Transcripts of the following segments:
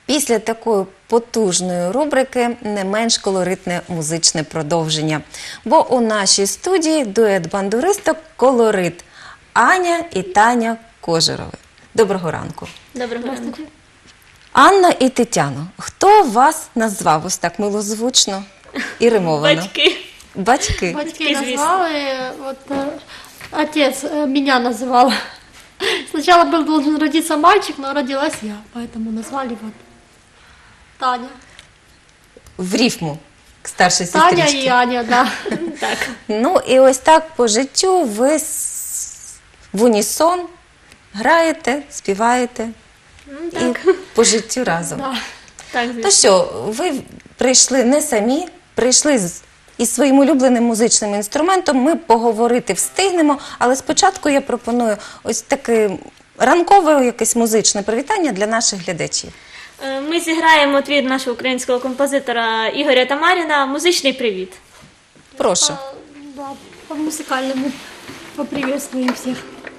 Після такої потужної рубрики не менш колоритне музичне продовження. Бо у нашій студії дует бандуристок «Колорит» Аня і Таня Кожерови. Доброго ранку. Доброго ранку. Анна і Тетяно, хто вас назвав ось так милозвучно і римовано? Батьки. Батьки. Батьки назвали, вот отец меня называл. Сначала был должен родиться мальчик, но родилась я, поэтому назвали вот Таня. В рифму к старшій Таня сестричці. и Аня, да. Так. Ну і ось так по життю ви в унісон граєте, співаєте і по життю разом. Да. Так, Ну звісно. що, ви прийшли не самі, прийшли із своїм улюбленим музичним інструментом, ми поговорити встигнемо, але спочатку я пропоную ось таке ранкове якесь музичне привітання для наших глядачів. Ми зіграємо твір нашого українського композитора Ігоря Тамаріна «Музичний привіт». Прошу. Да, по музыкальному поприветствуем всех.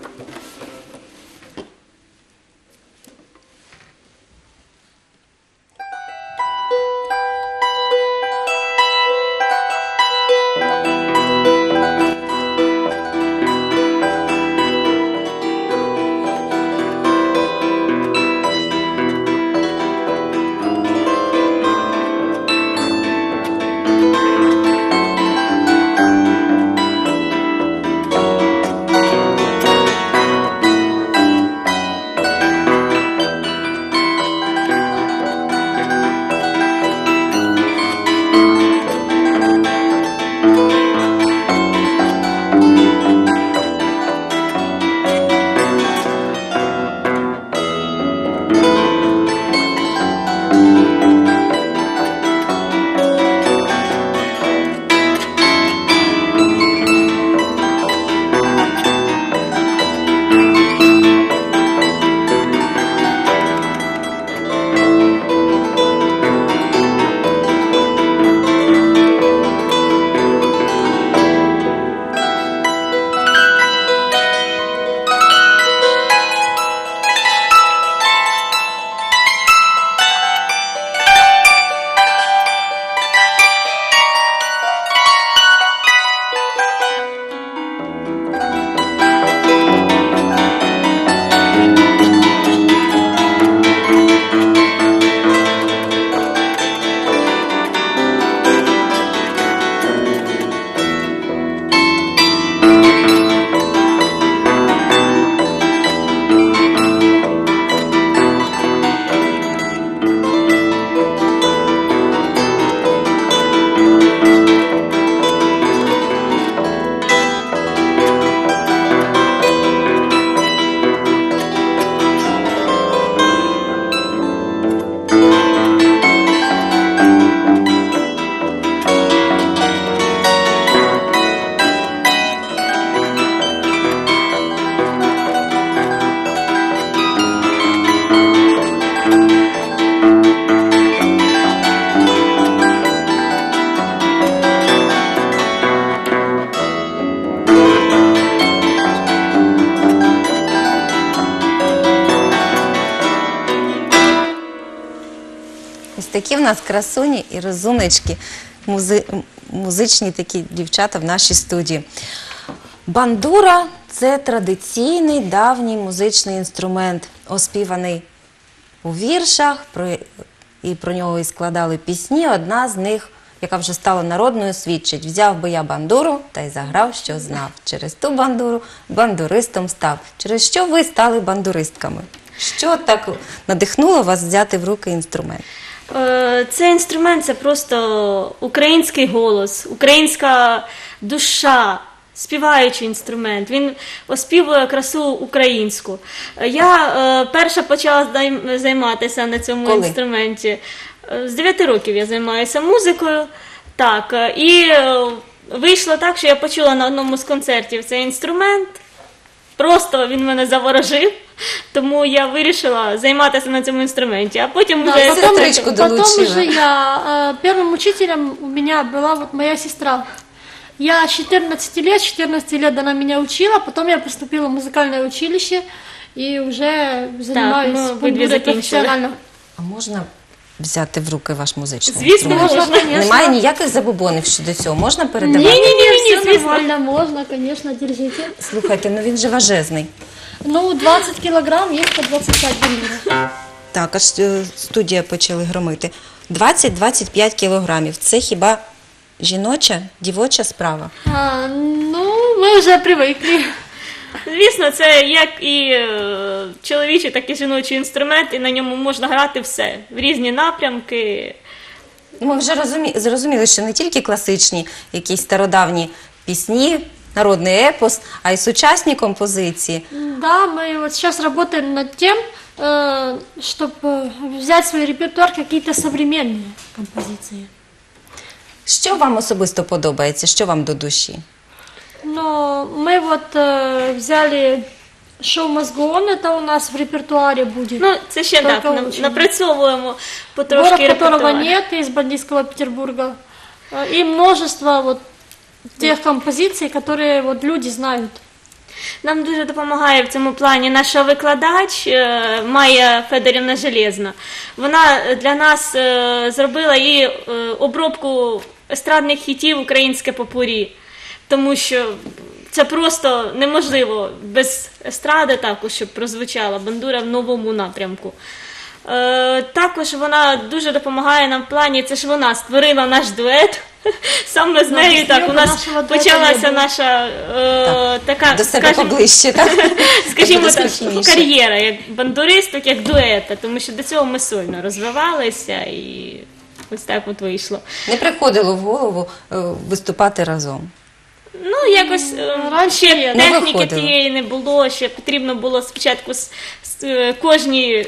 Ось такі в нас красуні і розумнички, музичні такі дівчата в нашій студії. Бандура – це традиційний давній музичний інструмент, оспіваний у віршах, і про нього і складали пісні. Одна з них, яка вже стала народною, свідчить: «Взяв би я бандуру, та й заграв, що знав. Через ту бандуру бандуристом став». Через що ви стали бандуристками? Що так надихнуло вас взяти в руки інструмент? Цей інструмент – це просто український голос, українська душа, співаючий інструмент. Він оспівує красу українську. Я перша почала займатися на цьому інструменті. З 9 років я займаюся музикою. Так, і вийшло так, що я почула на одному з концертів цей інструмент. Просто він мене заворожив, тому я вирішила займатися на цьому інструменті. А потім Да, вже... потом уже я, первым учителем у меня была вот моя сестра. Я с 14 лет она меня учила, потом я поступила в музыкальное училище и уже занимаюсь бандурой профессионально. А можна взяти в руки ваш музичний Звісно, інструмент? можна. Немає ніяких забобонів щодо цього? Можна передавати? Не-не-не, Все звісно. нормально, можно, конечно, держите. Слухайте, ну він же важезний. Ну, 20 килограмм, есть по 25 бандуров. Так, аж студія почали громити. 20-25 кілограмів. Це хіба жіноча, дівоча справа? Ну, мы уже привыкли. Звісно, це як і чоловічий, так і жіночий інструмент, і на ньому можна грати все в різні напрямки. Ми вже зрозуміли, що не тільки класичні якісь стародавні пісні, народний епос, а й сучасні композиції. Да, мы вот сейчас работаем над тем, чтобы взять в свой репертуар какие-то современные композиции. Що вам особисто подобається, що вам до душі? Но мы вот взяли шоу «Мозгон», это у нас в репертуаре будет. Ну, це ще так, Тільки учень. напрацьовуємо потрошки Город, которого репертуар. нет, из бандитского Петербурга. И множество вот тех композиций, которые вот люди знают. Нам дуже допомагає в цьому плані наша викладач Майя Федорівна Железна. Вона для нас зробила і обробку естрадних хітів «Українське попурі», тому що це просто неможливо без естради також, щоб прозвучала бандура в новому напрямку. Також вона дуже допомагає нам в плані, це ж вона створила наш дует. Саме з нею без так нього у нас нашого дуета почалася не було. наша така, До себе скажімо, поближче, так? скажімо Буде так, скучніше. кар'єра як бандуристок, як дуета, тому що до цього ми сольно розвивалися і ось так от вийшло. Не приходило в голову виступати разом. Ну, якось раніше ще не техніки виходило. тієї не було, ще потрібно було спочатку кожній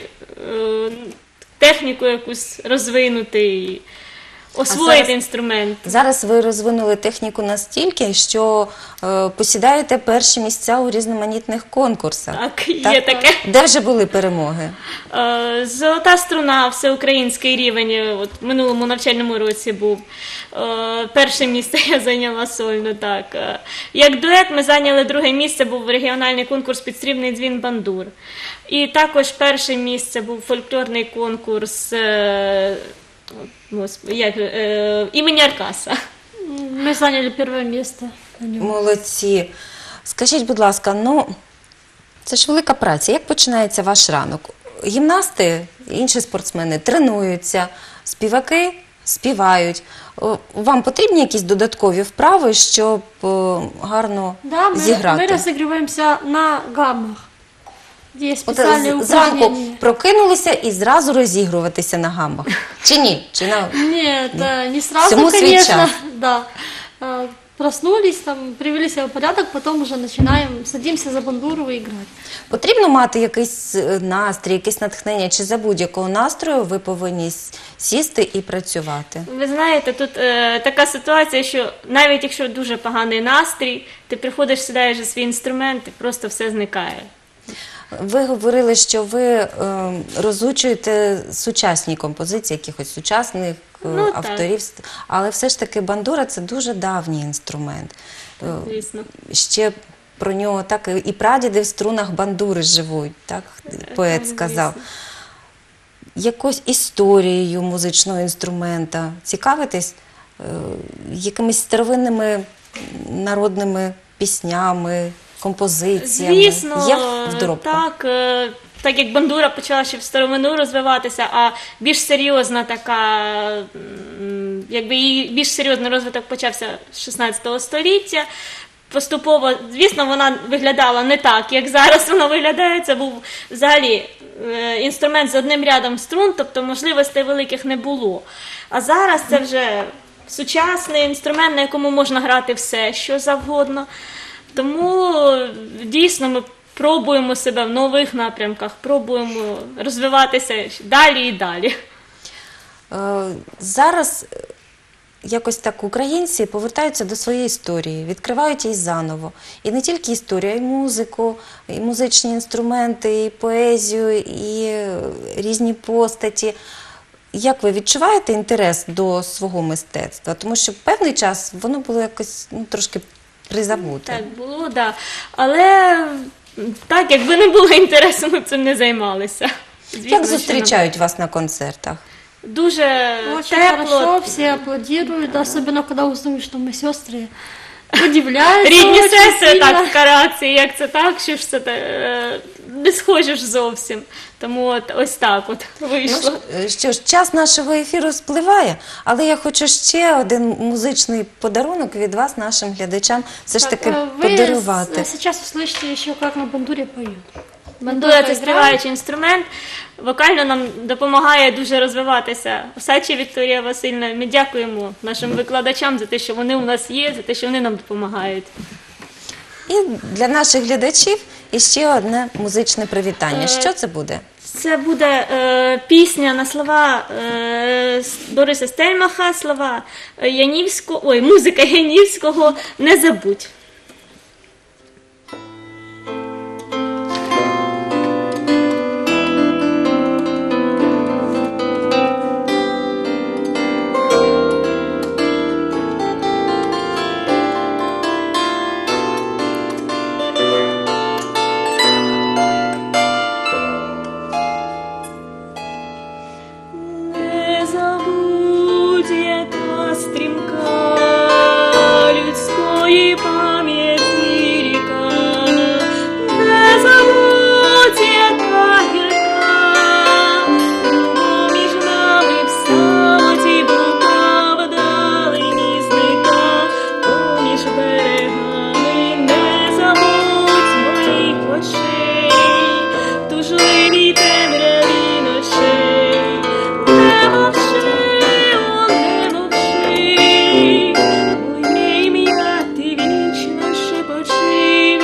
техніку якусь розвинути і освоїти зараз- інструмент. Зараз ви розвинули техніку настільки, що посідаєте перші місця у різноманітних конкурсах. Так, є таке. Де вже були перемоги? Золота струна, всеукраїнський рівень, от в минулому навчальному році був. Перше місце я зайняла сольно, так. Як дует ми зайняли друге місце, був регіональний конкурс «Підстрібний дзвін бандур». І також перше місце був фольклорний конкурс імені Аркаса. Мы заняли первое место на нем. Молодці. Скажіть, будь ласка, ну це ж велика праця. Як починається ваш ранок? Гімнасти, інші спортсмени тренуються, співаки співають. Вам потрібні якісь додаткові вправи, щоб гарно Да, мы зіграти? разыгрываемся на гаммах. Есть От специальные зранку упражнения. прокинулися і зразу розігруватися на гамбах. Чи ні? Чи на... Нет, не сразу, Всему свой конечно. час. Да. Проснулись, там, привели себя в порядок, потом уже начинаем, садимся за бандуру и играть. Потрібно мати якийсь настрій, якесь натхнення, чи за будь-якого настрою ви повинні сісти і працювати? Ви знаєте, тут така ситуація, що навіть якщо дуже поганий настрій, ти приходиш, сідаєш за свій інструмент і просто все зникає. Ви говорили, що ви розучуєте сучасні композиції, якихось сучасних Ну, так. авторів, але все ж таки бандура – це дуже давній інструмент. Звісно. Ще про нього так і прадіди в струнах бандури живуть, так поет так, сказав. звісно. Якось історією музичного інструмента цікавитесь якимись старовинними народними піснями, композиціями? Звісно, Є в доробку? так як бандура почала ще в старовину розвиватися, а більш серйозна така, якби її більш серйозний розвиток почався з 16 століття. Поступово, звісно, вона виглядала не так, як зараз вона виглядає. Це був взагалі інструмент з одним рядом струн, тобто можливостей великих не було. А зараз це вже сучасний інструмент, на якому можна грати все, що завгодно. Тому дійсно ми пробуємо себе в нових напрямках, пробуємо розвиватися далі і далі. Зараз якось так українці повертаються до своєї історії, відкривають її заново. І не тільки історію, а й музику, і музичні інструменти, і поезію, і різні постаті. Як ви відчуваєте інтерес до свого мистецтва? Тому що певний час воно було якось трошки призабуте. Так було, да. Але так, якби не було інтересу, ми б цим не займалися. Звісно, Як що зустрічають вас на концертах? дуже Очень тепло. хорошо, все аплодируют, особенно когда узнают, что мы сестры. Удивляются Рідні очень сестри сильно. так скараться, як це так, що ж це не схоже ж зовсім. Тому ось так от вийшло. Що ж, час нашого ефіру спливає, але я хочу ще один музичний подарунок від вас, нашим глядачам, все ж таки Вы подарувати. сейчас услышите еще, как на бандуре поют. Бандура це играет. співаючий інструмент. Вокально нам допомагає дуже розвиватися Осадча Вікторія Васильівна. Ми дякуємо нашим викладачам за те, що вони у нас є, за те, що вони нам допомагають. І для наших глядачів іще одне музичне привітання. Що це буде? Це буде пісня на слова Бориса Стельмаха, слова Янівського, музика Янівського «Не забудь». Не забудь, яка стрімка людської пам'яті ріка. Не забудь, яка гірка було між нами в самоті брука, вдалині зника поміж берегами. Не забудь моїх очей, тужливі темряві ночей. Не мовчи, о, не мовчи, моє ім'я ти вічно шепочи,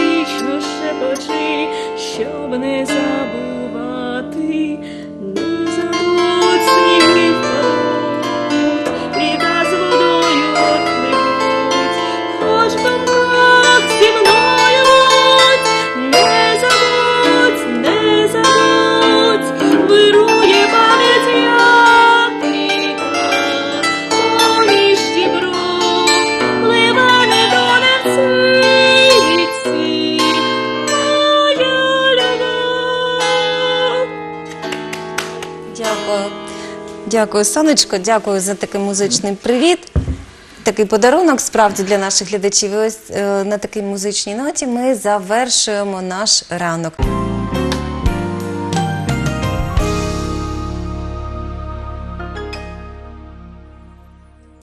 щоб не забувати. Не забудь, сніги впадуть, літа з водою отпливуть, хоч в думках зі мною. Не забудь, не забудь, вирує пам'ять як ріка, поміж дібров, пливе не тоне в цій ріці моя любов. Дякую. Дякую, сонечко, дякую за такий музичний привіт. Такий подарунок справді для наших глядачів. І ось на такій музичній ноті ми завершуємо наш ранок.